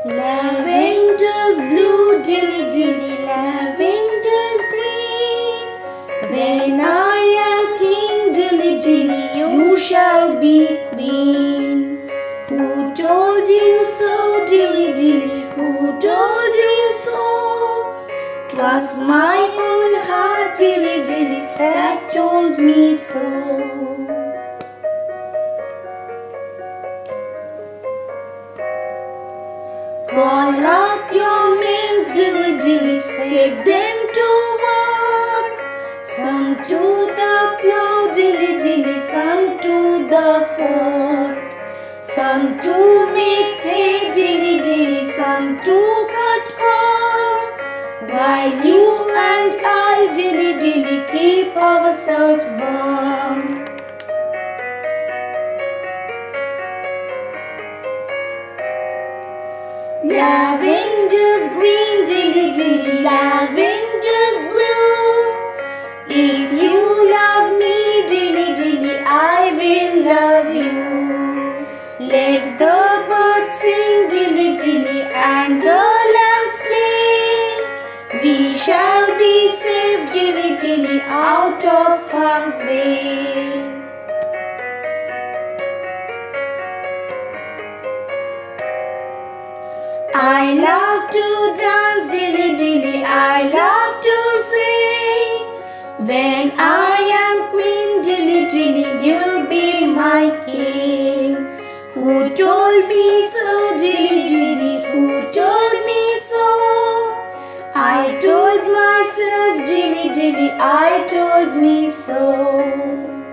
Lavender's blue, dilly dilly, lavender's green. When I am king, dilly dilly, you shall be queen. Who told you so, dilly dilly? Who told you so? 'Twas my own heart, dilly dilly, that told me so. Call up your mates, dilly dilly, set them to work. Some to the plough, dilly dilly, some to the fork. Some to make hay, dilly dilly, some to cut corn. While you and I, dilly dilly, keep ourselves warm. Lavender's green, dilly dilly, lavender's blue. If you love me, dilly dilly, I will love you. Let the birds sing, dilly dilly, and the lambs play. We shall be safe, dilly dilly, out of harm's way. I love to dance, dilly dilly, I love to sing. When I am queen, dilly dilly, you'll be my king. Who told me so, dilly dilly, who told me so? I told myself, dilly dilly, I told me so.